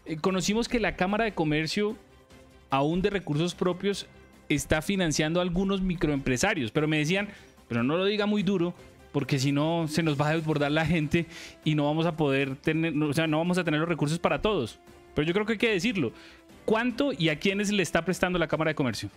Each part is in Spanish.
conocimos que la Cámara de Comercio, aún de recursos propios, está financiando a algunos microempresarios, pero me decían, pero no lo diga muy duro, porque si no se nos va a desbordar la gente y no vamos a poder tener, o sea, no vamos a tener los recursos para todos. Pero yo creo que hay que decirlo. ¿Cuánto y a quiénes le está prestando la Cámara de Comercio?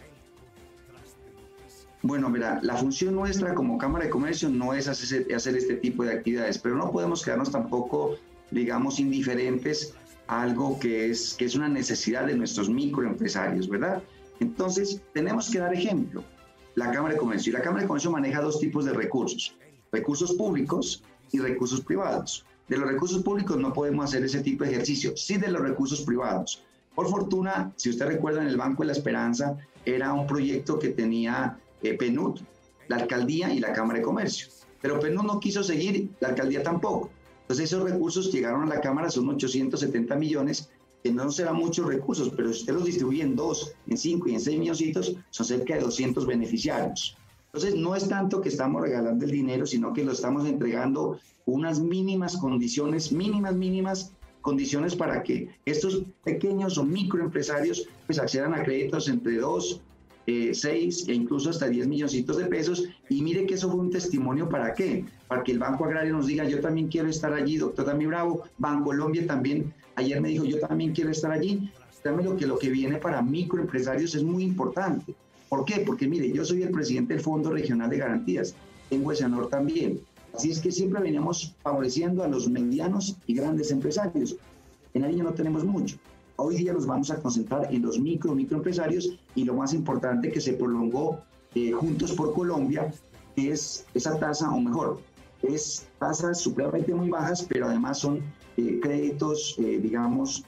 Bueno, mira, la función nuestra como Cámara de Comercio no es hacer este tipo de actividades, pero no podemos quedarnos tampoco, digamos, indiferentes a algo que es una necesidad de nuestros microempresarios, ¿verdad? Entonces, tenemos que dar ejemplo. La Cámara de Comercio. Y la Cámara de Comercio maneja dos tipos de recursos: recursos públicos y recursos privados. De los recursos públicos no podemos hacer ese tipo de ejercicio, sí de los recursos privados. Por fortuna, si usted recuerda, en el Banco de la Esperanza era un proyecto que tenía PNUD, la alcaldía y la Cámara de Comercio. Pero PNUD no quiso seguir, la alcaldía tampoco. Entonces esos recursos llegaron a la Cámara, son 870 millones, que no serán muchos recursos, pero si usted los distribuye en 2, en 5 y en 6 milloncitos, son cerca de 200 beneficiarios. Entonces no es tanto que estamos regalando el dinero, sino que lo estamos entregando unas mínimas condiciones, mínimas condiciones para que estos pequeños o microempresarios pues accedan a créditos entre 2, 6 e incluso hasta 10 milloncitos de pesos. Y mire que eso fue un testimonio. ¿Para qué? Para que el Banco Agrario nos diga, yo también quiero estar allí, doctor Dami Bravo. Bancolombia también ayer me dijo, yo también quiero estar allí. Créame lo que viene para microempresarios es muy importante. ¿Por qué? Porque mire, yo soy el presidente del Fondo Regional de Garantías, tengo ese honor también. Así es que siempre veníamos favoreciendo a los medianos y grandes empresarios. En Nariño no tenemos mucho. Hoy día nos vamos a concentrar en los microempresarios, y lo más importante, que se prolongó Juntos por Colombia, que es esa tasa, o mejor, es tasas supremamente muy bajas, pero además son créditos, digamos,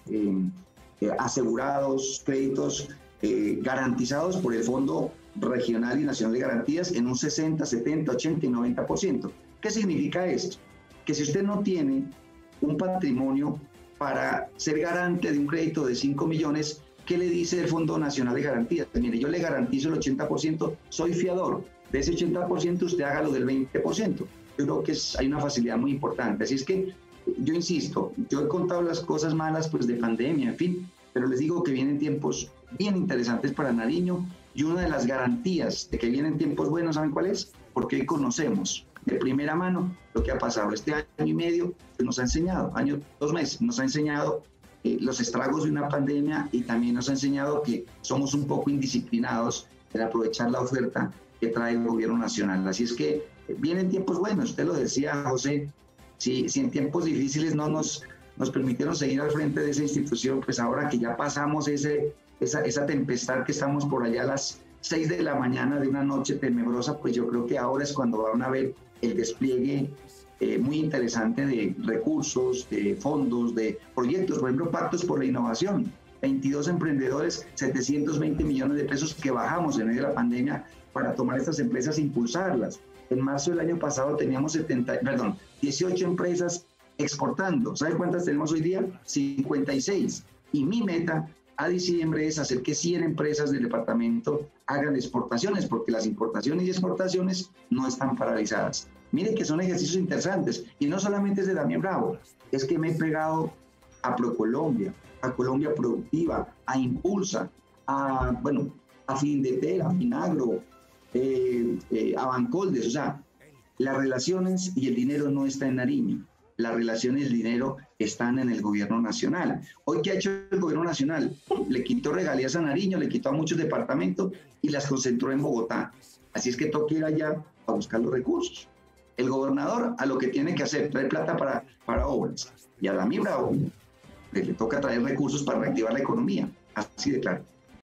asegurados, créditos garantizados por el Fondo Regional y Nacional de Garantías en un 60, 70, 80 y 90%. ¿Qué significa esto? Que si usted no tiene un patrimonio para ser garante de un crédito de 5 millones, ¿qué le dice el Fondo Nacional de Garantías? Mire, yo le garantizo el 80%, soy fiador. De ese 80% usted haga lo del 20%. Yo creo que hay una facilidad muy importante. Así es que yo insisto, yo he contado las cosas malas pues de pandemia, en fin, pero les digo que vienen tiempos bien interesantes para Nariño, y una de las garantías de que vienen tiempos buenos, ¿saben cuál es? Porque hoy conocemos de primera mano lo que ha pasado este año y medio, que nos ha enseñado, 2 meses, nos ha enseñado los estragos de una pandemia, y también nos ha enseñado que somos un poco indisciplinados en aprovechar la oferta que trae el gobierno nacional. Así es que vienen tiempos buenos, usted lo decía, José, si en tiempos difíciles no nos permitieron seguir al frente de esa institución, pues ahora que ya pasamos esa tempestad, que estamos por allá a las 6 de la mañana de una noche tenebrosa, pues yo creo que ahora es cuando van a ver el despliegue muy interesante de recursos, de fondos, de proyectos. Por ejemplo, Pactos por la Innovación, 22 emprendedores, 720 millones de pesos que bajamos en medio de la pandemia para tomar estas empresas e impulsarlas. En marzo del año pasado teníamos 18 empresas exportando. ¿Sabe cuántas tenemos hoy día? 56. Y mi meta a diciembre es hacer que 100 empresas del departamento hagan exportaciones, porque las importaciones y exportaciones no están paralizadas. Miren que son ejercicios interesantes, y no solamente es de Damián Bravo, es que me he pegado a ProColombia, a Colombia Productiva, a Impulsa, a Findeter, a Finagro, a Bancoldes. O sea, las relaciones y el dinero no está en Nariño. Las relaciones y el dinero están en el gobierno nacional. Hoy, ¿qué ha hecho el gobierno nacional? Le quitó regalías a Nariño, le quitó a muchos departamentos y las concentró en Bogotá. Así es que toca ir allá a buscar los recursos. El gobernador a lo que tiene que hacer, traer plata para obras. Y a Dami Bravo le toca traer recursos para reactivar la economía. Así de claro.